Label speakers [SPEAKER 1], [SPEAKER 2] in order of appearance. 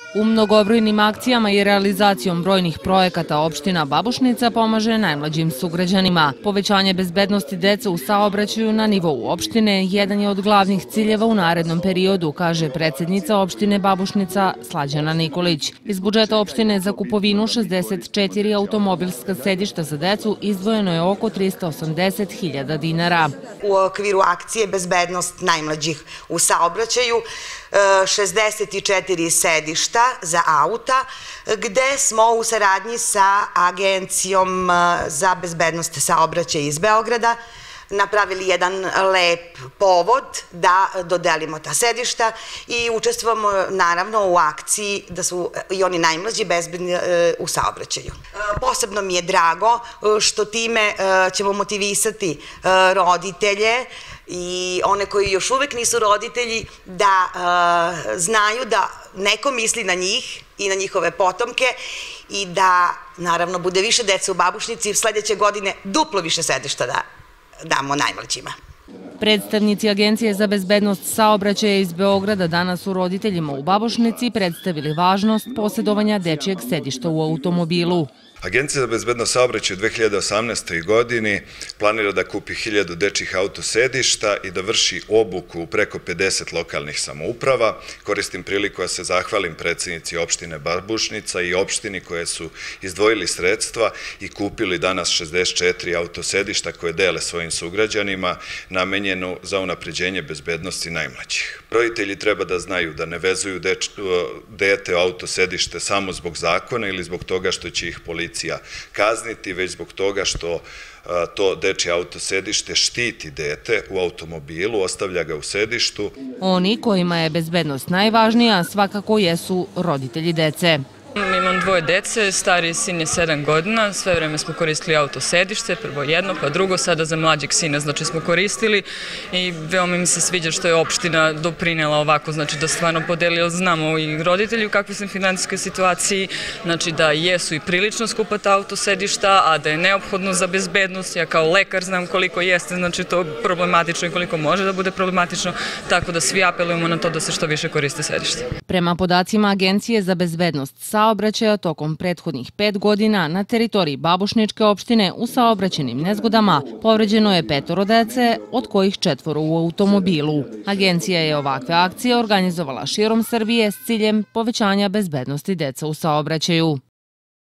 [SPEAKER 1] U mnogobrojnim akcijama i realizacijom brojnih projekata opština Babušnica pomaže najmlađim sugrađanima. Povećanje bezbednosti dece u saobraćaju na nivou opštine jedan je od glavnih ciljeva u narednom periodu, kaže predsjednica opštine Babušnica Slađana Nikolić. Iz budžeta opštine za kupovinu 64 automobilska sedišta za decu izdvojeno je oko 380.000 dinara.
[SPEAKER 2] U okviru akcije Bezbednost najmlađih u saobraćaju 64 sedišta za auta, gde smo u saradnji sa Agencijom za bezbednost saobraćaja iz Beograda napravili jedan lep povod da dodelimo ta sedišta i učestvujemo naravno u akciji da su i oni najmlađi bezbedni u saobraćaju. Posebno mi je drago što time ćemo motivisati roditelje i one koji još uvek nisu roditelji da znaju da neko misli na njih i na njihove potomke i da naravno bude više dece u Babušnici i sledeće godine duplo više sedišta da damo najmlađima.
[SPEAKER 1] Predstavnici Agencije za bezbednost saobraćaja iz Beograda danas su roditeljima u Babušnici predstavili važnost posjedovanja dečijeg sedišta u automobilu.
[SPEAKER 3] Agencija za bezbednost saobraćaja u 2018. godini planira da kupi 1000 dečjih autosedišta i da vrši obuku u preko 50 lokalnih samouprava. Koristim priliku da se zahvalim predsjednici opštine Babušnica i opštini koje su izdvojili sredstva i kupili danas 64 autosedišta koje dele svojim sugrađanima, namenjeno za unapređenje bezbednosti najmlađih. Roditelji treba da znaju da ne vezuju dete u autosedište samo zbog zakona ili zbog toga što će ih policija kazniti, već zbog toga što to dečje autosedište štiti dete u automobilu, ostavlja ga u sedištu.
[SPEAKER 1] Oni kojima je bezbednost najvažnija svakako jesu roditelji dece.
[SPEAKER 4] Imam dvoje dece, stariji sin je 7 godina, sve vreme smo koristili autosedište, prvo jedno pa drugo, sada za mlađeg sina znači smo koristili i veoma mi se sviđa što je opština doprinela ovako, znači da stvarno podelila, znamo i roditelji u kakvoj sam finansijskoj situaciji, znači da jesu i prilično skupa ta autosedišta, a da je neophodno za bezbednost, ja kao lekar znam koliko jeste, znači to problematično i koliko može da bude problematično, tako da svi apelujemo na to da se što više koriste sedište.
[SPEAKER 1] Prema podacima Agencije za bezbednost saobraćaja tokom prethodnih 5 godina na teritoriji Babušničke opštine u saobraćajnim nezgodama povređeno je 5 dece, od kojih 4 u automobilu. Agencija je ovakve akcije organizovala širom Srbije s ciljem povećanja bezbednosti dece u saobraćaju.